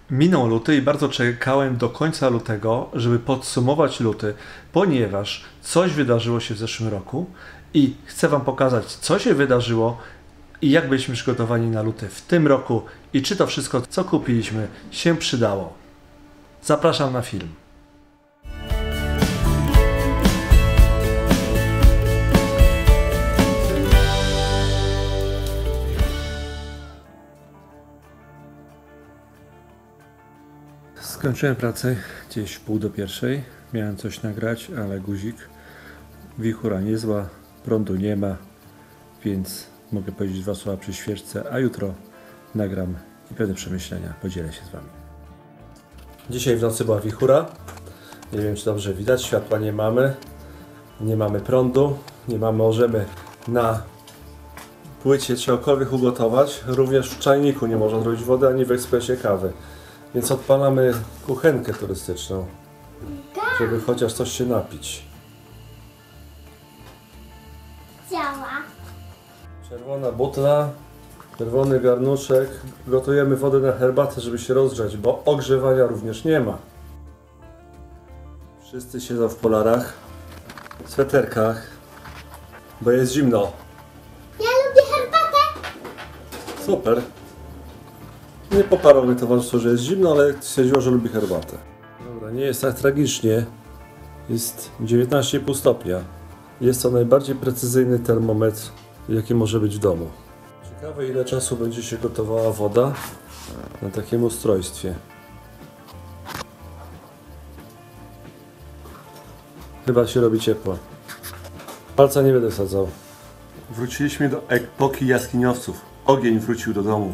Minął luty i bardzo czekałem do końca lutego, żeby podsumować luty, ponieważ coś wydarzyło się w zeszłym roku i chcę Wam pokazać, co się wydarzyło i jak byliśmy przygotowani na luty w tym roku i czy to wszystko, co kupiliśmy, się przydało. Zapraszam na film. Skończyłem pracę gdzieś w 12:30. Miałem coś nagrać, ale guzik. Wichura niezła, prądu nie ma, więc mogę powiedzieć 2 słowa przy świeczce, a jutro nagram i pewne przemyślenia podzielę się z Wami. Dzisiaj w nocy była wichura. Nie wiem, czy dobrze widać, światła nie mamy. Nie mamy prądu, możemy na płycie czegokolwiek ugotować. Również w czajniku nie można zrobić wody, ani w ekspresie kawy. Więc odpalamy kuchenkę turystyczną, żeby chociaż coś się napić. Działa. Czerwona butla, czerwony garnuszek. Gotujemy wodę na herbatę, żeby się rozgrzać, bo ogrzewania również nie ma. Wszyscy siedzą w polarach, w sweterkach, bo jest zimno. Ja lubię herbatę. Super. Nie poparł mnie towarzystwo, że jest zimno, ale stwierdziło, że lubi herbatę. Dobra, nie jest tak tragicznie. Jest 19,5 stopnia. Jest to najbardziej precyzyjny termometr, jaki może być w domu. Ciekawe, ile czasu będzie się gotowała woda na takim ustrojstwie. Chyba się robi ciepło. Palca nie będę sadzał. Wróciliśmy do epoki jaskiniowców. Ogień wrócił do domu.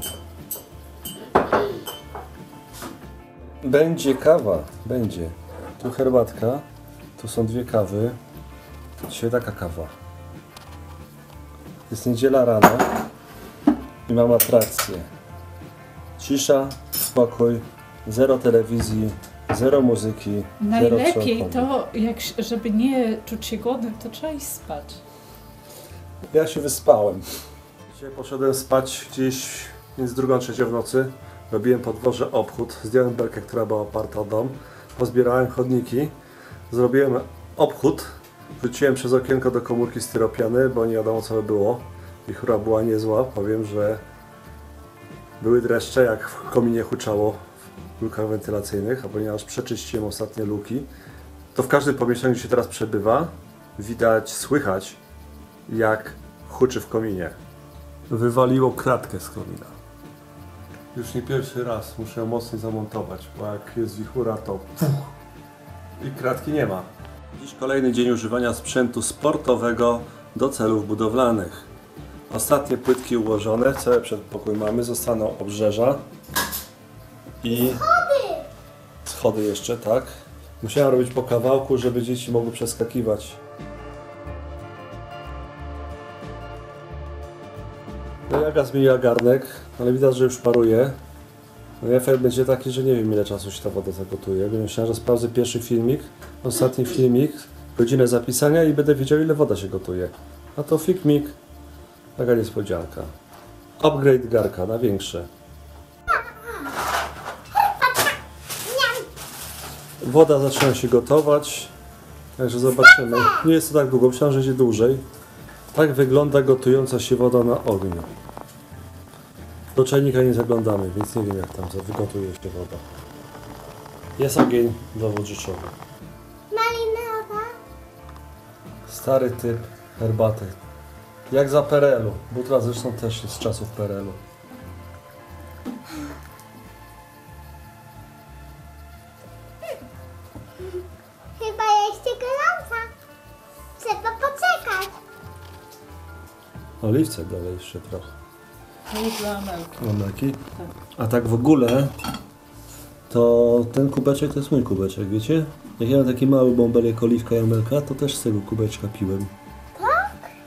Będzie kawa, będzie. Tu herbatka, tu są 2 kawy. Dzisiaj taka kawa. Jest niedziela rano i mam atrakcję. Cisza, spokój, zero telewizji, zero muzyki. Najlepiej to, żeby nie czuć się głodnym, to trzeba iść spać. Ja się wyspałem. Dzisiaj poszedłem spać gdzieś między 2 a 3 w nocy. Robiłem po dworze obchód, zdjąłem belkę, która była oparta o dom, pozbierałem chodniki, zrobiłem obchód, wrzuciłem przez okienko do komórki styropiany, bo nie wiadomo co by było. Wichura była niezła, powiem, że były dreszcze, jak w kominie huczało w lukach wentylacyjnych, a ponieważ przeczyściłem ostatnie luki, to w każdym pomieszczeniu, gdzie się teraz przebywa, widać, słychać, jak huczy w kominie. Wywaliło kratkę z komina. Już nie pierwszy raz muszę ją mocniej zamontować, bo jak jest wichura, to i kratki nie ma. Dziś kolejny dzień używania sprzętu sportowego do celów budowlanych. Ostatnie płytki ułożone, cały przedpokój mamy, zostaną obrzeża i schody jeszcze, tak. Musiałem robić po kawałku, żeby dzieci mogły przeskakiwać. No Jaga zmieniła garnek, ale widać, że już paruje. No efekt będzie taki, że nie wiem, ile czasu się ta woda zagotuje. Myślałem, że sprawdzę pierwszy filmik, ostatni filmik, godzinę zapisania i będę wiedział, ile woda się gotuje. A to filmik, taka niespodzianka. Upgrade garka na większe. Woda zaczyna się gotować, także zobaczymy. Nie jest to tak długo, myślałem, że będzie dłużej. Tak wygląda gotująca się woda na ogniu. Do czajnika nie zaglądamy, więc nie wiem, jak tam wygotuje się woda. Jest ogień dowód rzeczowy. Malinowa. Stary typ herbaty. Jak za PRL-u. Butla zresztą też jest z czasów PRL-u. Chyba jeszcze gorąca. Trzeba poczekać. Oliwce dalej jeszcze trochę. To jest dla Amelki. Amelki? A tak w ogóle, to ten kubeczek to jest mój kubeczek, wiecie? Jak ja mam taki mały bąbelek oliwka i Amelka, to też z tego kubeczka piłem. Tak?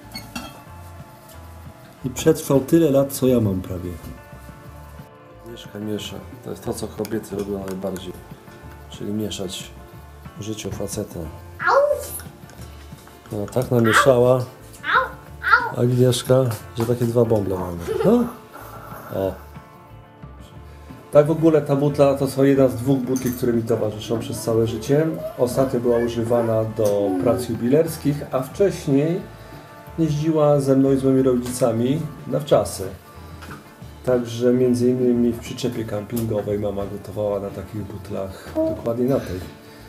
I przetrwał tyle lat, co ja mam prawie. Miesza. To jest to, co kobiety lubią najbardziej. Czyli mieszać w życiu faceta. No, tak namieszała Agnieszka, że takie 2 bąble mamy. No? O. Tak w ogóle ta butla to są jedna z 2 butli, które mi towarzyszą przez całe życie. Ostatnio była używana do prac jubilerskich, a wcześniej jeździła ze mną i z moimi rodzicami na wczasy. Także między innymi w przyczepie kampingowej mama gotowała na takich butlach, dokładnie na tej.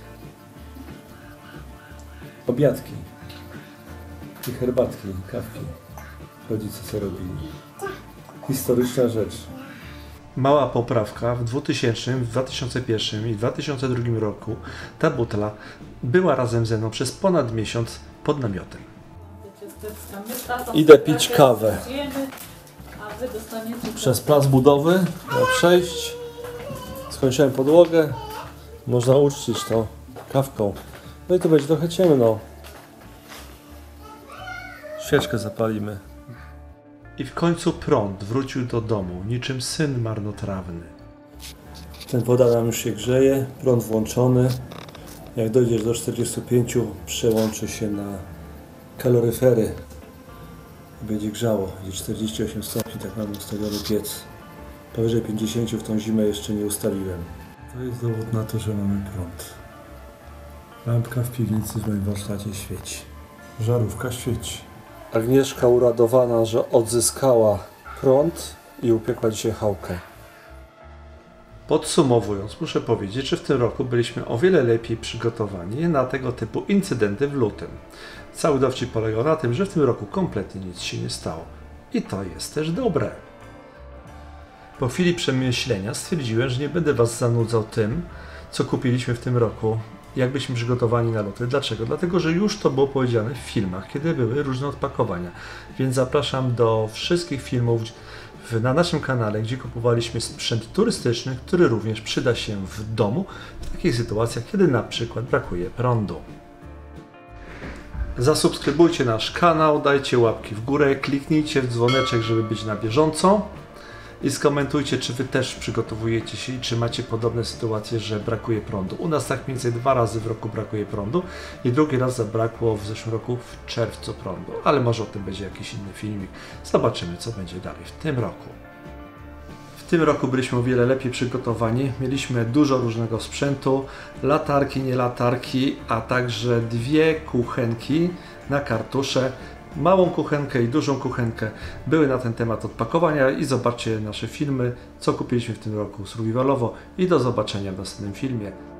Obiadki i herbatki, kawki. Rodzice co robili. Historyczna rzecz. Mała poprawka, w 2000, w 2001 i 2002 roku ta butla była razem ze mną przez ponad miesiąc pod namiotem. Idę pić kawę. A wy dostaniecie Przez plac budowy, na przejść. Skończyłem podłogę. Można uczcić to kawką. No i tu będzie trochę ciemno. Świeczkę zapalimy. I w końcu prąd wrócił do domu, niczym syn marnotrawny. Ten woda nam już się grzeje, prąd włączony. Jak dojdziesz do 45, przełączy się na kaloryfery. Będzie grzało, będzie 48 stopni, tak mam ustawiony piec. Powyżej 50 w tą zimę jeszcze nie ustawiłem. To jest dowód na to, że mamy prąd. Lampka w piwnicy w moim warsztacie świeci. Żarówka świeci. Agnieszka uradowana, że odzyskała prąd i upiekła dzisiaj chałkę. Podsumowując, muszę powiedzieć, że w tym roku byliśmy o wiele lepiej przygotowani na tego typu incydenty w lutym. Cały dowcip polegał na tym, że w tym roku kompletnie nic się nie stało. I to jest też dobre. Po chwili przemyślenia stwierdziłem, że nie będę Was zanudzał tym, co kupiliśmy w tym roku, jak byliśmy przygotowani na luty. Dlaczego? Dlatego, że już to było powiedziane w filmach, kiedy były różne odpakowania. Więc zapraszam do wszystkich filmów na naszym kanale, gdzie kupowaliśmy sprzęt turystyczny, który również przyda się w domu w takich sytuacjach, kiedy na przykład brakuje prądu. Zasubskrybujcie nasz kanał, dajcie łapki w górę, kliknijcie w dzwoneczek, żeby być na bieżąco i skomentujcie, czy Wy też przygotowujecie się i czy macie podobne sytuacje, że brakuje prądu. U nas tak mniej więcej 2 razy w roku brakuje prądu i drugi raz zabrakło w zeszłym roku w czerwcu prądu, ale może o tym będzie jakiś inny filmik. Zobaczymy, co będzie dalej w tym roku. W tym roku byliśmy o wiele lepiej przygotowani. Mieliśmy dużo różnego sprzętu, latarki, nie latarki, a także 2 kuchenki na kartusze. Małą kuchenkę i dużą kuchenkę były na ten temat odpakowania i zobaczcie nasze filmy, co kupiliśmy w tym roku survivalowo i do zobaczenia w następnym filmie.